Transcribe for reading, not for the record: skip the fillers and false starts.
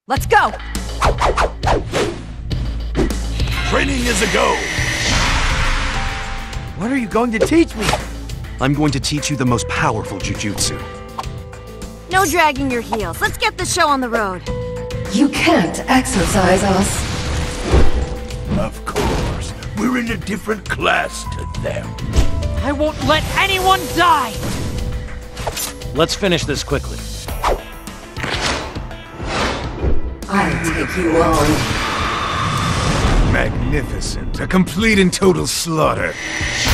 Let's go! Training is a go! What are you going to teach me? I'm going to teach you the most powerful jujutsu. No dragging your heels. Let's get the show on the road. You can't exercise us. Of course. We're in a different class to them. I won't let anyone die! Let's finish this quickly. I'll take you on. Magnificent. A complete and total slaughter.